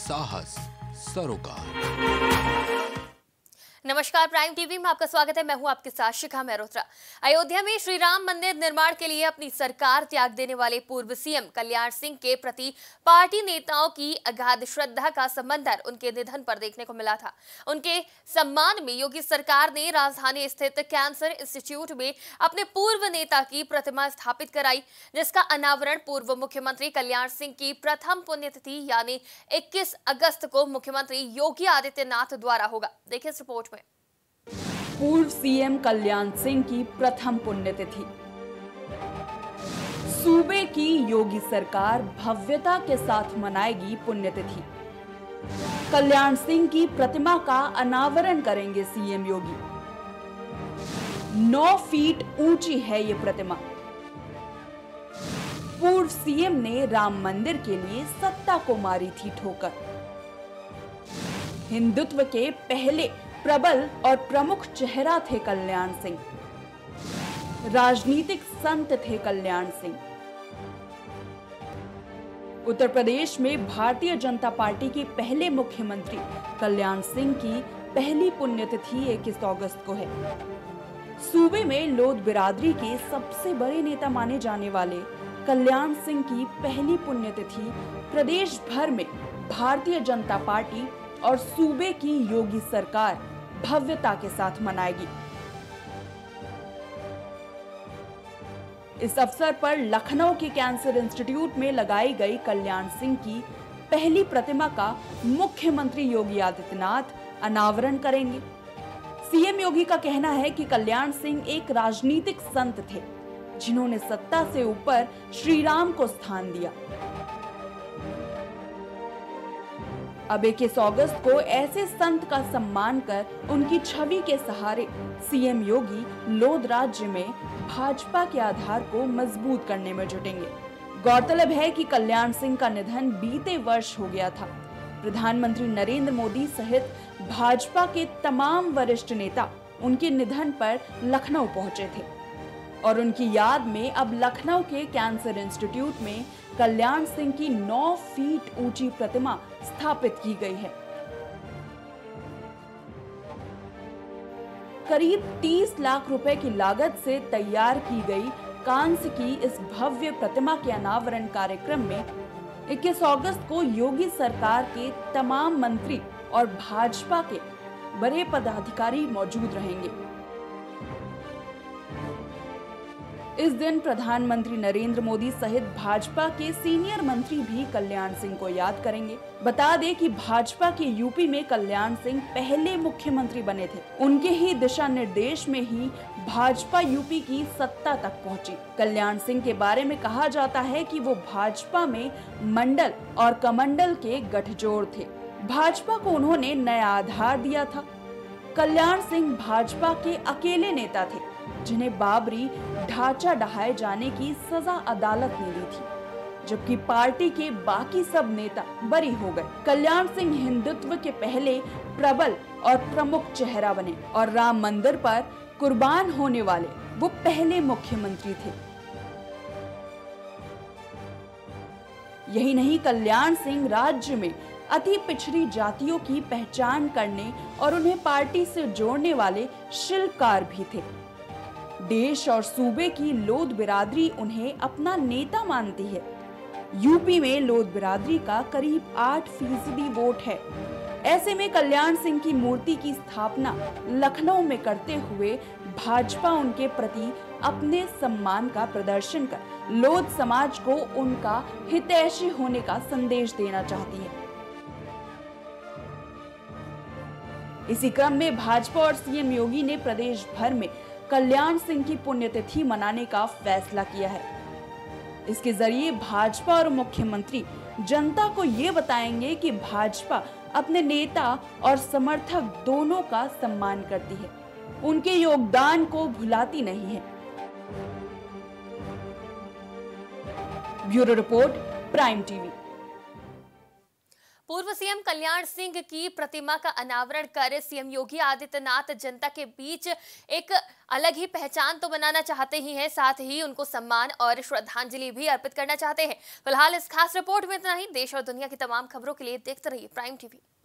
साहस सरोकार। नमस्कार, प्राइम टीवी में आपका स्वागत है। मैं हूं आपके साथ शिखा मेहरोत्रा। अयोध्या में श्री राम मंदिर निर्माण के लिए अपनी सरकार त्याग देने वाले पूर्व सीएम कल्याण सिंह के प्रति पार्टी नेताओं की अगाध श्रद्धा का समंदर उनके निधन पर देखने को मिला था। उनके सम्मान में योगी सरकार ने राजधानी स्थित कैंसर इंस्टीट्यूट में अपने पूर्व नेता की प्रतिमा स्थापित कराई, जिसका अनावरण पूर्व मुख्यमंत्री कल्याण सिंह की प्रथम पुण्यतिथि यानी 21 अगस्त को मुख्यमंत्री योगी आदित्यनाथ द्वारा होगा। देखिए इस रिपोर्ट में। पूर्व सीएम कल्याण सिंह की प्रथम पुण्यतिथि। सूबे की योगी सरकार भव्यता के साथ मनाएगी पुण्यतिथि। कल्याण सिंह की प्रतिमा का अनावरण करेंगे सीएम योगी। 9 फीट ऊंची है ये प्रतिमा। पूर्व सीएम ने राम मंदिर के लिए सत्ता को मारी थी ठोकर। हिंदुत्व के पहले प्रबल और प्रमुख चेहरा थे कल्याण सिंह। राजनीतिक संत थे कल्याण सिंह। उत्तर प्रदेश में भारतीय जनता पार्टी के पहले मुख्यमंत्री कल्याण सिंह की पहली पुण्यतिथि 21 अगस्त को है। सूबे में लोध बिरादरी के सबसे बड़े नेता माने जाने वाले कल्याण सिंह की पहली पुण्यतिथि प्रदेश भर में भारतीय जनता पार्टी और सूबे की योगी सरकार भव्यता के साथ मनाएगी। इस अवसर पर लखनऊ के कैंसर इंस्टीट्यूट में लगाई गई कल्याण सिंह की पहली प्रतिमा का मुख्यमंत्री योगी आदित्यनाथ अनावरण करेंगे। सीएम योगी का कहना है कि कल्याण सिंह एक राजनीतिक संत थे, जिन्होंने सत्ता से ऊपर श्री राम को स्थान दिया। अब 21 अगस्त को ऐसे संत का सम्मान कर उनकी छवि के सहारे सीएम योगी लोध राज्य में भाजपा के आधार को मजबूत करने में जुटेंगे। गौरतलब है कि कल्याण सिंह का निधन बीते वर्ष हो गया था। प्रधानमंत्री नरेंद्र मोदी सहित भाजपा के तमाम वरिष्ठ नेता उनके निधन पर लखनऊ पहुंचे थे और उनकी याद में अब लखनऊ के कैंसर इंस्टीट्यूट में कल्याण सिंह की 9 फीट ऊंची प्रतिमा स्थापित की गई है। करीब 30 लाख रुपए की लागत से तैयार की गई कांस्य की इस भव्य प्रतिमा के अनावरण कार्यक्रम में 21 अगस्त को योगी सरकार के तमाम मंत्री और भाजपा के बड़े पदाधिकारी मौजूद रहेंगे। इस दिन प्रधानमंत्री नरेंद्र मोदी सहित भाजपा के सीनियर मंत्री भी कल्याण सिंह को याद करेंगे। बता दें कि भाजपा के यूपी में कल्याण सिंह पहले मुख्यमंत्री बने थे। उनके ही दिशा निर्देश में ही भाजपा यूपी की सत्ता तक पहुंची। कल्याण सिंह के बारे में कहा जाता है कि वो भाजपा में मंडल और कमंडल के गठजोड़ थे। भाजपा को उन्होंने नया आधार दिया था। कल्याण सिंह भाजपा के अकेले नेता थे जिन्हें बाबरी ढांचा ढहाए जाने की सजा अदालत ने दी थी, जबकि पार्टी के बाकी सब नेता बरी हो गए। कल्याण सिंह हिंदुत्व के पहले प्रबल और प्रमुख चेहरा बने और राम मंदिर पर कुर्बान होने वाले वो पहले मुख्यमंत्री थे। यही नहीं, कल्याण सिंह राज्य में अति पिछड़ी जातियों की पहचान करने और उन्हें पार्टी से जोड़ने वाले शिल्पकार भी थे। देश और सूबे की लोध बिरादरी उन्हें अपना नेता मानती है। यूपी में लोध बिरादरी का करीब 8% वोट है। ऐसे में कल्याण सिंह की मूर्ति की स्थापना लखनऊ में करते हुए भाजपा उनके प्रति अपने सम्मान का प्रदर्शन कर लोध समाज को उनका हितैषी होने का संदेश देना चाहती है। इसी क्रम में भाजपा और सीएम योगी ने प्रदेश भर में कल्याण सिंह की पुण्यतिथि मनाने का फैसला किया है। इसके जरिए भाजपा और मुख्यमंत्री जनता को ये बताएंगे कि भाजपा अपने नेता और समर्थक दोनों का सम्मान करती है, उनके योगदान को भुलाती नहीं है। Bureau report, Prime TV. पूर्व सीएम कल्याण सिंह की प्रतिमा का अनावरण कर सीएम योगी आदित्यनाथ जनता के बीच एक अलग ही पहचान तो बनाना चाहते ही हैं, साथ ही उनको सम्मान और श्रद्धांजलि भी अर्पित करना चाहते हैं। फिलहाल इस खास रिपोर्ट में इतना ही। देश और दुनिया की तमाम खबरों के लिए देखते रहिए प्राइम टीवी।